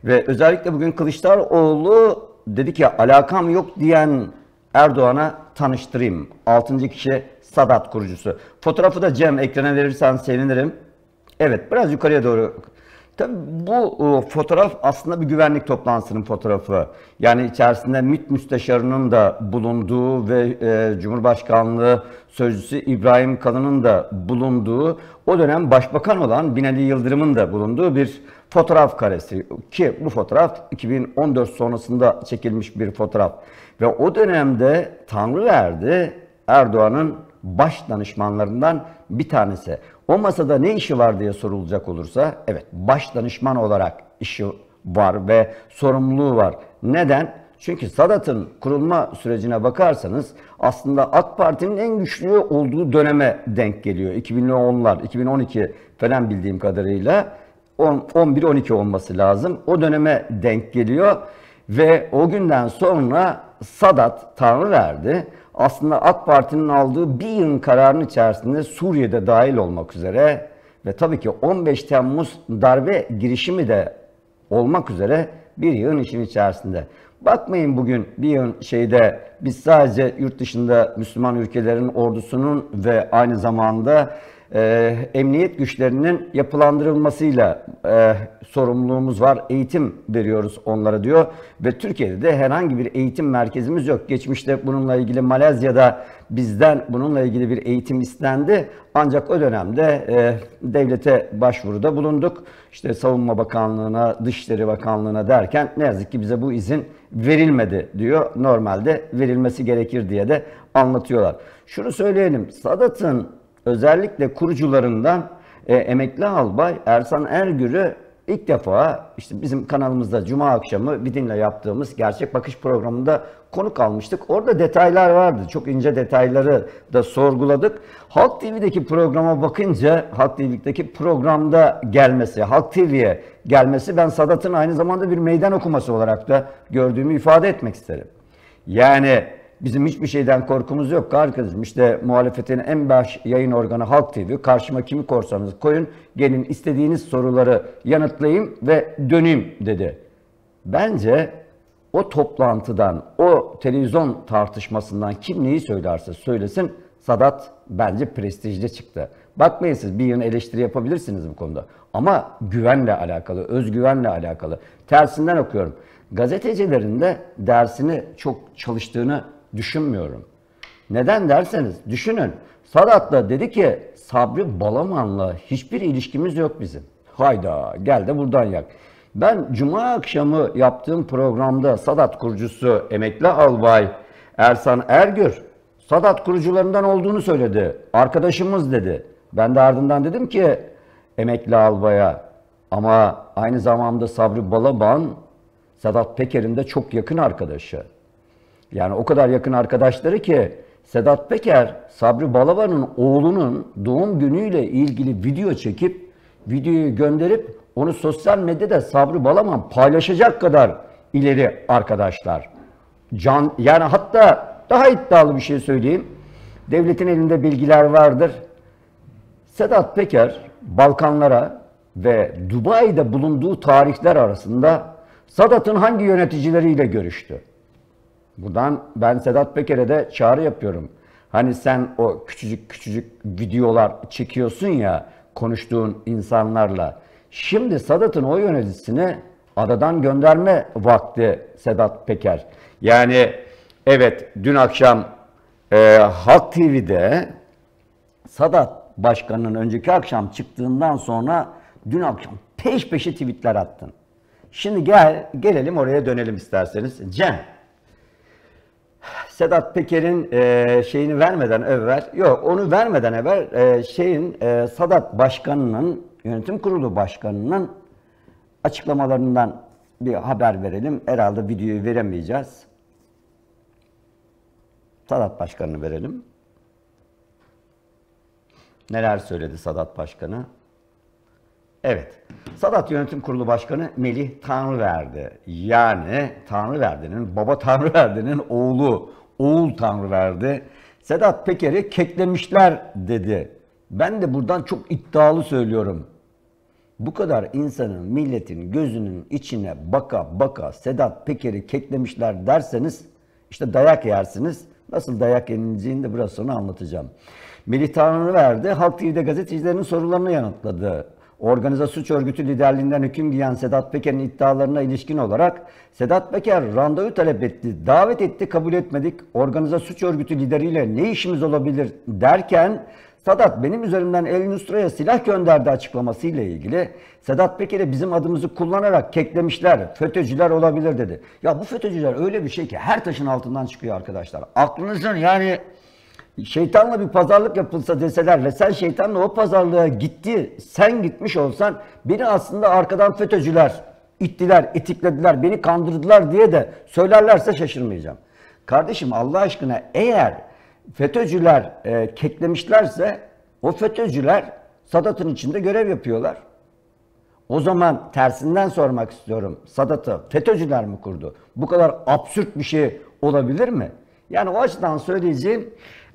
Ve özellikle bugün Kılıçdaroğlu dedi ki alakam yok diyen Erdoğan'a tanıştırayım. 6. kişi Sadat kurucusu. Fotoğrafı da Cem ekrana verirsen sevinirim. Evet, biraz yukarıya doğru. Tabii bu fotoğraf aslında bir güvenlik toplantısının fotoğrafı. Yani içerisinde MİT müsteşarının da bulunduğu ve Cumhurbaşkanlığı Sözcüsü İbrahim Kalın'ın da bulunduğu, o dönem başbakan olan Binali Yıldırım'ın da bulunduğu bir fotoğraf karesi. Ki bu fotoğraf 2014 sonrasında çekilmiş bir fotoğraf. Ve o dönemde Tanrıverdi Erdoğan'ın baş danışmanlarından bir tanesi. O masada ne işi var diye sorulacak olursa, evet, baş danışman olarak işi var ve sorumluluğu var. Neden? Çünkü Sadat'ın kurulma sürecine bakarsanız aslında AK Parti'nin en güçlü olduğu döneme denk geliyor. 2010'lar, 2012 falan bildiğim kadarıyla 11-12 olması lazım. O döneme denk geliyor ve o günden sonra Sadat Tanrıverdi aslında AK Parti'nin aldığı bir yığın kararın içerisinde Suriye'de dahil olmak üzere ve tabii ki 15 Temmuz darbe girişimi de olmak üzere bir yığın işin içerisinde. Bakmayın bugün bir yığın şeyde biz sadece yurt dışında Müslüman ülkelerin ordusunun ve aynı zamanda emniyet güçlerinin yapılandırılmasıyla sorumluluğumuz var. Eğitim veriyoruz onlara diyor. Ve Türkiye'de de herhangi bir eğitim merkezimiz yok. Geçmişte bununla ilgili Malezya'da bizden bununla ilgili bir eğitim istendi. Ancak o dönemde devlete başvuruda bulunduk. İşte Savunma Bakanlığı'na, Dışişleri Bakanlığı'na derken ne yazık ki bize bu izin verilmedi diyor. Normalde verilmesi gerekir diye de anlatıyorlar. Şunu söyleyelim. Sadat'ın özellikle kurucularından emekli albay Ersan Ergür'ü ilk defa işte bizim kanalımızda Cuma akşamı Vidin'le yaptığımız Gerçek Bakış programında konuk almıştık. Orada detaylar vardı. Çok ince detayları da sorguladık. Halk TV'deki programa bakınca, Halk TV'deki programda gelmesi, Halk TV'ye gelmesi ben Sadat'ın aynı zamanda bir meydan okuması olarak da gördüğümü ifade etmek isterim. Yani bizim hiçbir şeyden korkumuz yok arkadaşım. İşte muhalefetin en baş yayın organı Halk TV. Karşıma kimi korsanız koyun, gelin istediğiniz soruları yanıtlayayım ve döneyim dedi. Bence o toplantıdan, o televizyon tartışmasından kim neyi söylerse söylesin Sadat bence prestijli çıktı. Bakmayın siz bir yığın eleştiri yapabilirsiniz bu konuda. Ama güvenle alakalı, özgüvenle alakalı. Tersinden okuyorum. Gazetecilerin de dersini çok çalıştığını düşünmüyorum. Neden derseniz düşünün. Sadat da dedi ki Sabri Balaman'la hiçbir ilişkimiz yok bizim. Hayda gel de buradan yak. Ben Cuma akşamı yaptığım programda Sadat kurucusu emekli albay Ersan Ergür Sadat kurucularından olduğunu söyledi. Arkadaşımız dedi. Ben de ardından dedim ki emekli albaya ama aynı zamanda Sabri Balaban Sedat Peker'in de çok yakın arkadaşı. Yani o kadar yakın arkadaşları ki Sedat Peker, Sabri Balaban'ın oğlunun doğum günüyle ilgili video çekip, videoyu gönderip onu sosyal medyada Sabri Balaban paylaşacak kadar ileri arkadaşlar. Yani hatta daha iddialı bir şey söyleyeyim. Devletin elinde bilgiler vardır. Sedat Peker Balkanlara ve Dubai'de bulunduğu tarihler arasında Sadat'ın hangi yöneticileriyle görüştü? Buradan ben Sedat Peker'e de çağrı yapıyorum. Hani sen o küçücük küçücük videolar çekiyorsun ya konuştuğun insanlarla. Şimdi Sadat'ın o yöneticisini adadan gönderme vakti Sedat Peker. Yani evet dün akşam Halk TV'de Sadat Başkanı'nın önceki akşam çıktığından sonra dün akşam peş peşe tweetler attın. Şimdi gelelim oraya dönelim isterseniz. Cem. Sedat Peker'in şeyini vermeden evvel, yok onu vermeden evvel Sadat Başkanı'nın, yönetim kurulu başkanının açıklamalarından bir haber verelim. Herhalde videoyu veremeyeceğiz. Sadat Başkanı'nı verelim. Neler söyledi Sadat Başkanı? Evet, Sadat Yönetim Kurulu Başkanı Melih Tanrıverdi. Yani Tanrıverdi'nin, baba Tanrıverdi'nin oğul Tanrıverdi. Sedat Peker'i keklemişler dedi. Ben de buradan çok iddialı söylüyorum. Bu kadar insanın, milletin gözünün içine baka baka Sedat Peker'i keklemişler derseniz işte dayak yersiniz. Nasıl dayak yenileceğini de biraz sonra anlatacağım. Melih Tanrıverdi Halk TV'de gazetecilerin sorularını yanıtladı. Organize suç örgütü liderliğinden hüküm giyen Sedat Peker'in iddialarına ilişkin olarak Sedat Peker randevu talep etti, davet etti, kabul etmedik. Organize suç örgütü lideriyle ne işimiz olabilir derken Sedat benim üzerimden El Nusra'ya silah gönderdi açıklamasıyla ilgili Sedat Peker'e bizim adımızı kullanarak keklemişler, FETÖ'cüler olabilir dedi. Ya bu FETÖ'cüler öyle bir şey ki her taşın altından çıkıyor arkadaşlar. Aklınızın yani şeytanla bir pazarlık yapılsa deseler ve sen şeytanla o pazarlığa gitti, sen gitmiş olsan beni aslında arkadan FETÖ'cüler ittiler, etiklediler, beni kandırdılar diye de söylerlerse şaşırmayacağım. Kardeşim Allah aşkına eğer FETÖ'cüler keklemişlerse o FETÖ'cüler Sadat'ın içinde görev yapıyorlar. O zaman tersinden sormak istiyorum. Sadat'ı FETÖ'cüler mi kurdu? Bu kadar absürt bir şey olabilir mi? Yani o açıdan söyleyeceğim,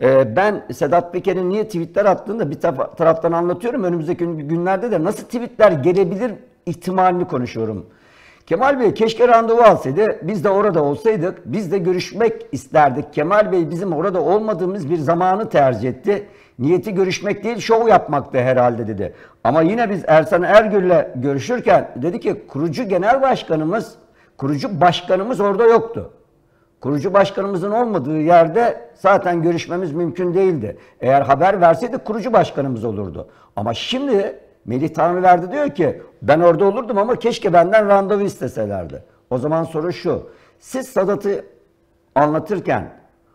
ben Sedat Peker'in niye tweetler attığını da bir taraftan anlatıyorum. Önümüzdeki günlerde de nasıl tweetler gelebilir ihtimalini konuşuyorum. Kemal Bey keşke randevu alsaydı, biz de orada olsaydık, biz de görüşmek isterdik. Kemal Bey bizim orada olmadığımız bir zamanı tercih etti. Niyeti görüşmek değil, şov yapmaktı herhalde dedi. Ama yine biz Ersan Ergül'le görüşürken dedi ki kurucu genel başkanımız, kurucu başkanımız orada yoktu. Kurucu başkanımızın olmadığı yerde zaten görüşmemiz mümkün değildi. Eğer haber verseydi kurucu başkanımız olurdu. Ama şimdi Melih Tanrıverdi diyor ki ben orada olurdum ama keşke benden randevu isteselerdi. O zaman soru şu. Siz Sadat'ı anlatırken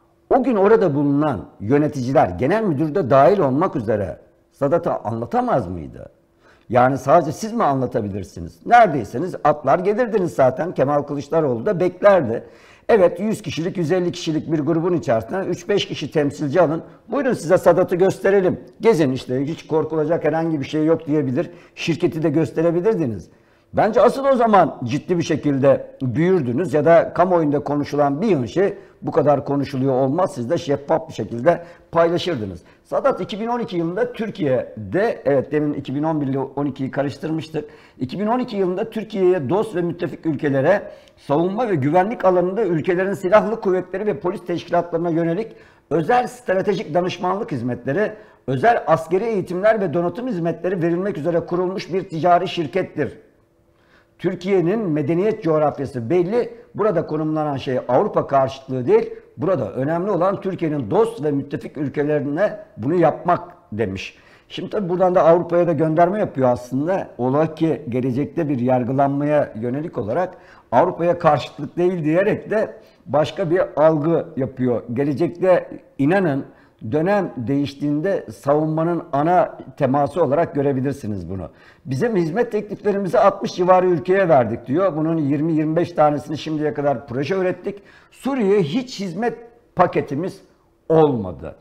o gün orada bulunan yöneticiler, genel müdür de dahil olmak üzere Sadat'ı anlatamaz mıydı? Yani sadece siz mi anlatabilirsiniz? Neredeyseniz atlar gelirdiniz zaten. Kemal Kılıçdaroğlu da beklerdi. Evet 100 kişilik, 150 kişilik bir grubun içerisinde 3-5 kişi temsilci alın. Buyurun size Sadat'ı gösterelim. Gezin işte hiç korkulacak herhangi bir şey yok diyebilir. Şirketi de gösterebilirdiniz. Bence asıl o zaman ciddi bir şekilde büyürdünüz ya da kamuoyunda konuşulan bir şey bu kadar konuşuluyor olmaz. Siz de şeffaf bir şekilde paylaşırdınız. Sadat 2012 yılında Türkiye'de, evet demin 2011 ile 12'yi karıştırmıştık. 2012 yılında Türkiye'ye dost ve müttefik ülkelere savunma ve güvenlik alanında ülkelerin silahlı kuvvetleri ve polis teşkilatlarına yönelik özel stratejik danışmanlık hizmetleri, özel askeri eğitimler ve donatım hizmetleri verilmek üzere kurulmuş bir ticari şirkettir. Türkiye'nin medeniyet coğrafyası belli. Burada konumlanan şey Avrupa karşıtlığı değil. Burada önemli olan Türkiye'nin dost ve müttefik ülkelerine bunu yapmak demiş. Şimdi tabii buradan da Avrupa'ya da gönderme yapıyor aslında. Ola ki gelecekte bir yargılanmaya yönelik olarak Avrupa'ya karşıtlık değil diyerek de başka bir algı yapıyor. Gelecekte inanın dönem değiştiğinde savunmanın ana teması olarak görebilirsiniz bunu. Bizim hizmet tekliflerimizi 60 civarı ülkeye verdik diyor. Bunun 20-25 tanesini şimdiye kadar proje ürettik. Suriye'ye hiç hizmet paketimiz olmadı.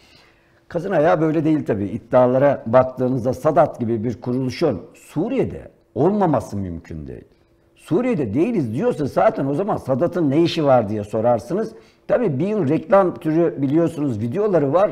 Kazın ayağı böyle değil tabii. İddialara baktığınızda Sadat gibi bir kuruluşun Suriye'de olmaması mümkün değil. Suriye'de değiliz diyorsa zaten o zaman Sadat'ın ne işi var diye sorarsınız. Tabii bir yıl reklam türü biliyorsunuz videoları var.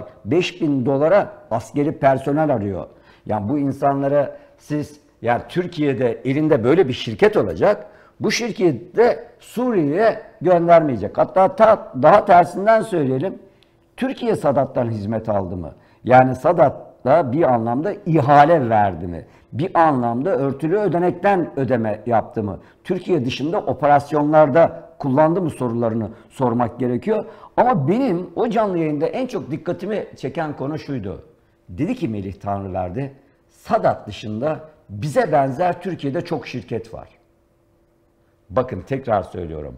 $5.000 askeri personel arıyor. Yani bu insanlara siz yani Türkiye'de elinde böyle bir şirket olacak. Bu şirkette Suriye'ye göndermeyecek. Hatta daha tersinden söyleyelim. Türkiye Sadat'tan hizmet aldı mı? Yani Sadat'la bir anlamda ihale verdi mi? Bir anlamda örtülü ödenekten ödeme yaptı mı? Türkiye dışında operasyonlarda kullandı mı sorularını sormak gerekiyor. Ama benim o canlı yayında en çok dikkatimi çeken konu şuydu. Dedi ki Melih Tanrıverdi, Sadat dışında bize benzer Türkiye'de çok şirket var. Bakın tekrar söylüyorum.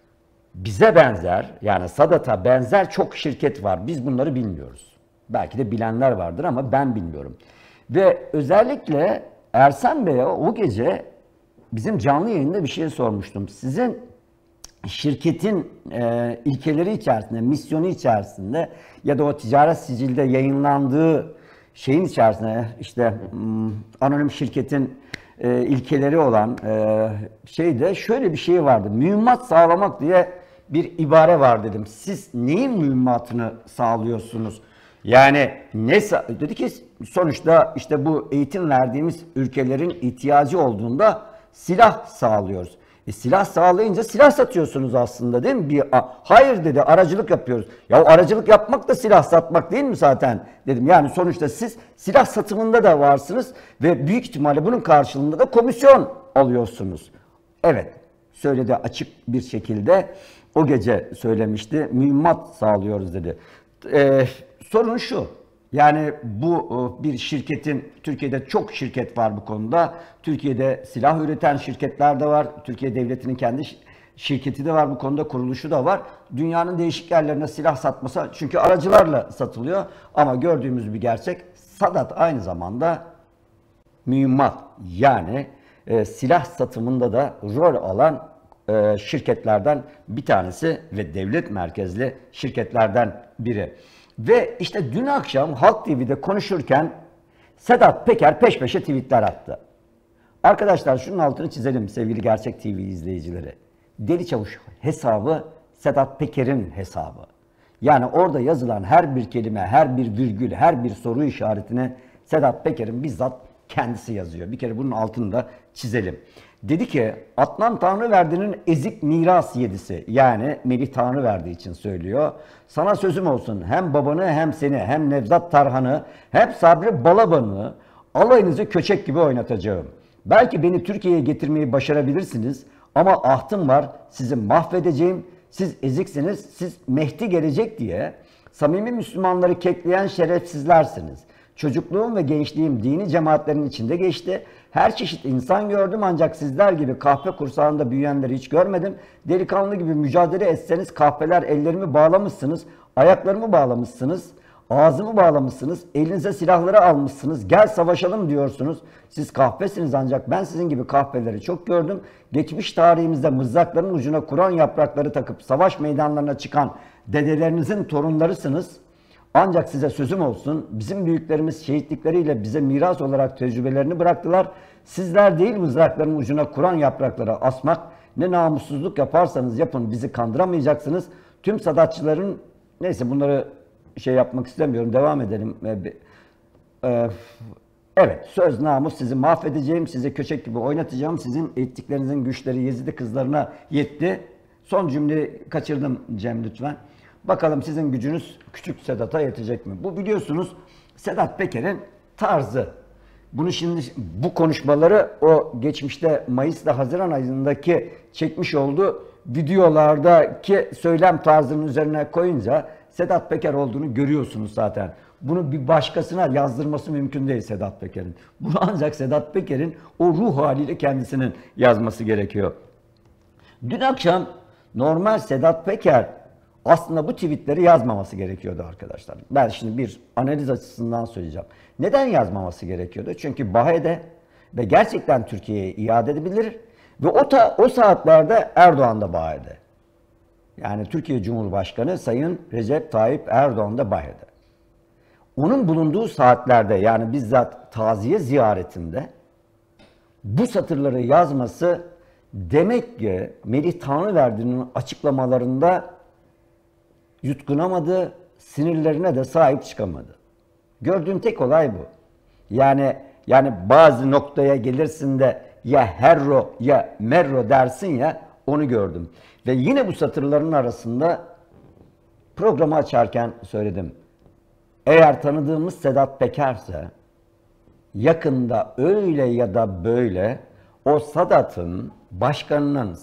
Bize benzer yani Sadat'a benzer çok şirket var. Biz bunları bilmiyoruz. Belki de bilenler vardır ama ben bilmiyorum. Ve özellikle Ersan Bey'e o gece bizim canlı yayında bir şey sormuştum. Sizin şirketin ilkeleri içerisinde, misyonu içerisinde ya da o ticaret sicilde yayınlandığı şeyin içerisinde işte anonim şirketin ilkeleri olan şeyde şöyle bir şey vardı. Mühimmat sağlamak diye bir ibare var dedim. Siz neyin mühimmatını sağlıyorsunuz? Yani dedi ki sonuçta işte bu eğitim verdiğimiz ülkelerin ihtiyacı olduğunda silah sağlıyoruz. Silah sağlayınca silah satıyorsunuz aslında değil mi? Hayır dedi, aracılık yapıyoruz. Ya aracılık yapmak da silah satmak değil mi zaten dedim. Yani sonuçta siz silah satımında da varsınız ve büyük ihtimalle bunun karşılığında da komisyon alıyorsunuz. Evet, söyledi açık bir şekilde, o gece söylemişti, mühimmat sağlıyoruz dedi. Sorun şu, yani bu bir şirketin, Türkiye'de çok şirket var bu konuda. Türkiye'de silah üreten şirketler de var. Türkiye Devleti'nin kendi şirketi de var bu konuda, kuruluşu da var. Dünyanın değişik yerlerine silah satması çünkü aracılarla satılıyor. Ama gördüğümüz bir gerçek, Sadat aynı zamanda mühimmat, yani silah satımında da rol alan şirketlerden bir tanesi ve devlet merkezli şirketlerden biri. Ve işte dün akşam Halk TV'de konuşurken Sedat Peker peş peşe tweetler attı. Arkadaşlar şunun altını çizelim sevgili Gerçek TV izleyicileri. Deli Çavuş hesabı Sedat Peker'in hesabı. Yani orada yazılan her bir kelime, her bir virgül, her bir soru işaretine Sedat Peker'in bizzat kendisi yazıyor. Bir kere bunun altını da çizelim. Dedi ki Adnan Tanrıverdi'nin ezik miras yedisi, yani Melih Tanrıverdi için söylüyor. Sana sözüm olsun, hem babanı hem seni hem Nevzat Tarhan'ı hem Sabri Balaban'ı alayınızı köçek gibi oynatacağım. Belki beni Türkiye'ye getirmeyi başarabilirsiniz ama ahtım var, sizi mahvedeceğim. Siz eziksiniz, siz Mehdi gelecek diye samimi Müslümanları kekleyen şerefsizlersiniz. Çocukluğum ve gençliğim dini cemaatlerin içinde geçti. Her çeşit insan gördüm ancak sizler gibi kahpe kursağında büyüyenleri hiç görmedim. Delikanlı gibi mücadele etseniz kahpeler ellerimi bağlamışsınız, ayaklarımı bağlamışsınız, ağzımı bağlamışsınız, elinize silahları almışsınız, gel savaşalım diyorsunuz. Siz kahpesiniz ancak ben sizin gibi kahpeleri çok gördüm. Geçmiş tarihimizde mızrakların ucuna Kur'an yaprakları takıp savaş meydanlarına çıkan dedelerinizin torunlarısınız. Ancak size sözüm olsun, bizim büyüklerimiz şehitlikleriyle bize miras olarak tecrübelerini bıraktılar. Sizler değil mızrakların ucuna Kur'an yaprakları asmak, ne namussuzluk yaparsanız yapın bizi kandıramayacaksınız. Tüm sadatçıların, neyse bunları yapmak istemiyorum, devam edelim. Evet, söz namus, sizi mahvedeceğim, sizi köçek gibi oynatacağım, sizin ettiklerinizin güçleri Yezidi kızlarına yetti. Son cümleyi kaçırdım Cem lütfen. Bakalım sizin gücünüz küçük Sedat'a yetecek mi? Bu biliyorsunuz Sedat Peker'in tarzı. Bunu şimdi bu konuşmaları o geçmişte Mayıs'ta Haziran ayındaki çekmiş olduğu videolardaki söylem tarzının üzerine koyunca Sedat Peker olduğunu görüyorsunuz zaten. Bunu bir başkasına yazdırması mümkün değil Sedat Peker'in. Bunu ancak Sedat Peker'in o ruh haliyle kendisinin yazması gerekiyor. Dün akşam normal Sedat Peker aslında bu tweetleri yazmaması gerekiyordu arkadaşlar. Ben şimdi bir analiz açısından söyleyeceğim. Neden yazmaması gerekiyordu? Çünkü Bahe'de ve gerçekten Türkiye'ye iade edebilir ve o saatlerde Erdoğan da Bahe'de. Yani Türkiye Cumhurbaşkanı Sayın Recep Tayyip Erdoğan da Bahe'de. Onun bulunduğu saatlerde, yani bizzat taziye ziyaretinde bu satırları yazması demek ki Melih Tanrıverdi'nin açıklamalarında yutkunamadı, sinirlerine de sahip çıkamadı. Gördüğüm tek olay bu. Yani bazı noktaya gelirsin de ya herro ya merro dersin ya, onu gördüm. Ve yine bu satırların arasında programı açarken söyledim. Eğer tanıdığımız Sedat Peker'se yakında öyle ya da böyle o Sadat'ın başkanının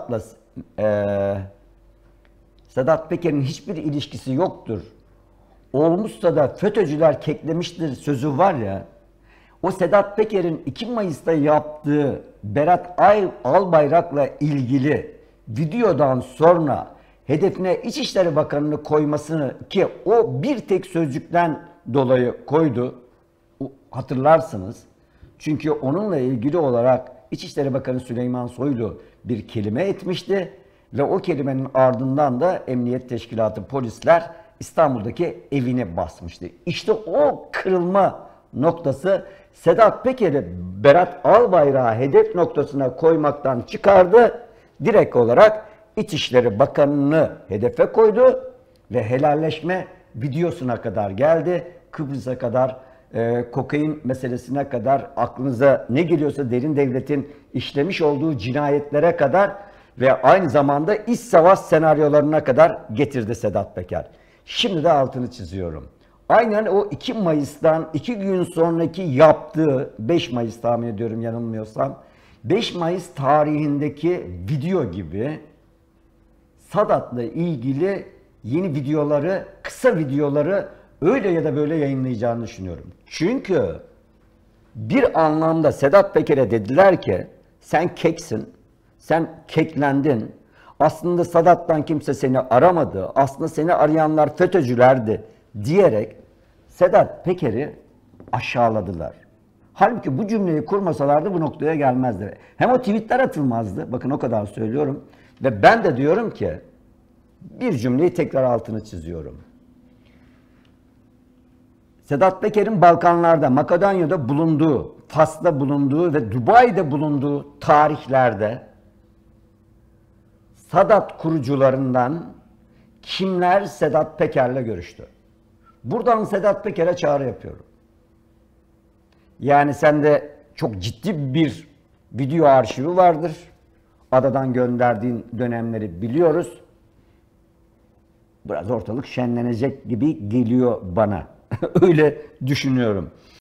Sedat Peker'in hiçbir ilişkisi yoktur. Olmuşsa da FETÖ'cüler keklemiştir sözü var ya. O Sedat Peker'in 2 Mayıs'ta yaptığı Berat Albayrak'la ilgili videodan sonra hedefine İçişleri Bakanı'nı koymasını, ki o bir tek sözcükten dolayı koydu. Hatırlarsınız. Çünkü onunla ilgili olarak İçişleri Bakanı Süleyman Soylu bir kelime etmişti. Ve o kelimenin ardından da Emniyet Teşkilatı polisler İstanbul'daki evini basmıştı. İşte o kırılma noktası Sedat Peker'i Berat Albayrak'ı hedef noktasına koymaktan çıkardı. Direkt olarak İçişleri Bakanı'nı hedefe koydu ve helalleşme videosuna kadar geldi. Kıbrıs'a kadar, kokain meselesine kadar, aklınıza ne geliyorsa derin devletin işlemiş olduğu cinayetlere kadar ve aynı zamanda iç savaş senaryolarına kadar getirdi Sedat Peker. Şimdi de altını çiziyorum. Aynen o 2 Mayıs'tan 2 gün sonraki yaptığı, 5 Mayıs tahmin ediyorum yanılmıyorsam, 5 Mayıs tarihindeki video gibi Sadat'la ilgili yeni videoları, kısa videoları öyle ya da böyle yayınlayacağını düşünüyorum. Çünkü bir anlamda Sedat Peker'e dediler ki sen keksin, sen keklendin. Aslında Sadat'tan kimse seni aramadı. Aslında seni arayanlar FETÖ'cülerdi diyerek Sedat Peker'i aşağıladılar. Halbuki bu cümleyi kurmasalardı bu noktaya gelmezdi. Hem o tweetler atılmazdı. Bakın o kadar söylüyorum. Ve ben de diyorum ki bir cümleyi tekrar altını çiziyorum. Sedat Peker'in Balkanlarda, Makedonya'da bulunduğu, Fas'ta bulunduğu ve Dubai'de bulunduğu tarihlerde Sadat kurucularından kimler Sedat Peker'le görüştü? Buradan Sedat Peker'e çağrı yapıyorum. Yani sende çok ciddi bir video arşivi vardır. Adadan gönderdiğin dönemleri biliyoruz. Biraz ortalık şenlenecek gibi geliyor bana. Öyle düşünüyorum.